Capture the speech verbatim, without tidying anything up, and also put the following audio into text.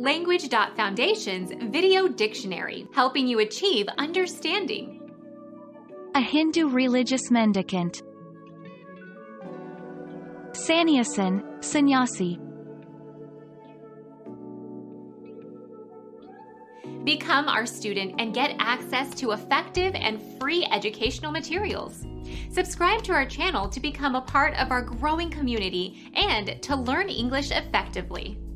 Language Foundation's Video Dictionary, helping you achieve understanding. A Hindu religious mendicant. Sannyasi, Sannyasi. Become our student and get access to effective and free educational materials. Subscribe to our channel to become a part of our growing community and to learn English effectively.